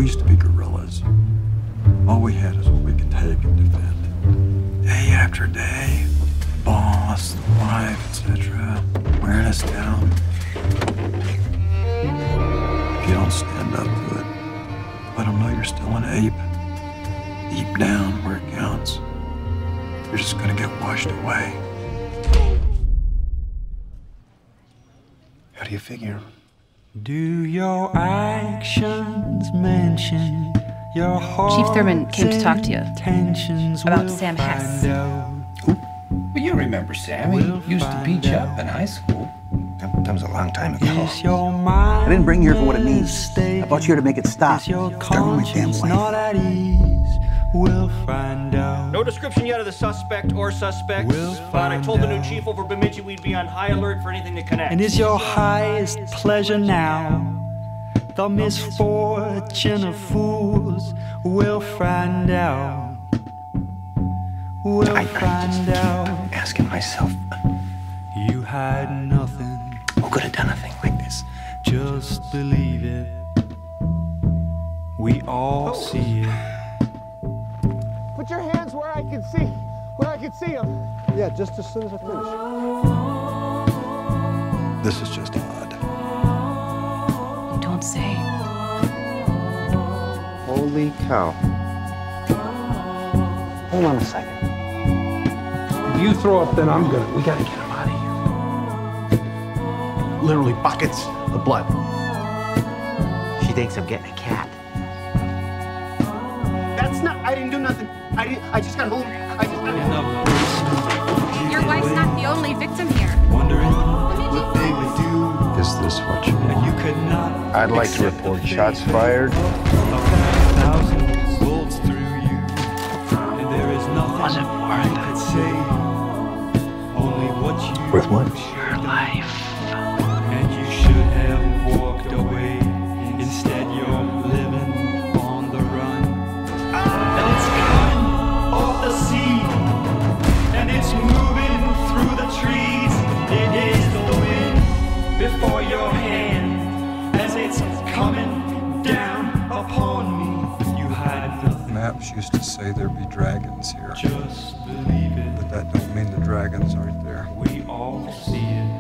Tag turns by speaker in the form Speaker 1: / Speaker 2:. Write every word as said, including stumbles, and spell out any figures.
Speaker 1: used to be guerrillas. All we had is what we could take and defend. Day after day, the boss, the wife, et cetera, wearing us down. If you don't stand up to it, let them know you're still an ape. Deep down where it counts, you're just gonna get washed away. How do you figure?
Speaker 2: Do your actions mention your heart?
Speaker 3: Chief Thurman came to talk to you about Sam Hess.
Speaker 4: Well, you remember Sam. He used to beat you up in high school.
Speaker 5: That, that was a long time ago.
Speaker 2: I
Speaker 5: didn't bring you here for what it means. I brought you here to make it stop. Start with my damn wife.
Speaker 2: We'll find out.
Speaker 6: No description yet of the suspect or suspects,
Speaker 2: We'll
Speaker 6: but I told the new
Speaker 2: out.
Speaker 6: chief over Bemidji we'd be on high alert for anything to connect.
Speaker 2: And is your highest pleasure now the misfortune of fools? We'll find out. We'll
Speaker 5: I,
Speaker 2: find
Speaker 5: I
Speaker 2: out.
Speaker 5: asking myself,
Speaker 2: You had nothing.
Speaker 5: who could have done a thing like this?
Speaker 2: Just believe it. We all see it.
Speaker 7: Put your hands where I can see, where I can see them. Yeah, just as soon as I finish.
Speaker 1: This is just odd.
Speaker 3: You don't say.
Speaker 7: Holy cow.
Speaker 5: Hold on a second.
Speaker 8: If you throw up, then I'm gonna. We gotta get him out of here. Literally buckets of blood.
Speaker 5: She thinks I'm getting a cat.
Speaker 7: That's not, I didn't do nothing. I didn't, I just got home. I just got
Speaker 3: Your wife's not the only victim here.
Speaker 2: Wondering
Speaker 8: What they would do.
Speaker 1: Is this what you
Speaker 2: and
Speaker 1: want?
Speaker 2: you could not.
Speaker 9: I'd like to
Speaker 2: accept
Speaker 9: report
Speaker 2: the
Speaker 9: shots
Speaker 2: fate
Speaker 9: fired.
Speaker 2: of a thousand bullets through you, and there is nothing
Speaker 5: Was it worth
Speaker 2: you could say. Only what you
Speaker 1: With what?
Speaker 2: your life, and you should have walked away. Instead, you're living on the run, and it's coming off the sea, and it's moving through the trees. It is the wind before your hand as it's coming down upon me. You had nothing.
Speaker 1: Maps used to say there'd be dragons here,
Speaker 2: Just believe it.
Speaker 1: but that don't mean the dragons aren't there.
Speaker 2: We all see it.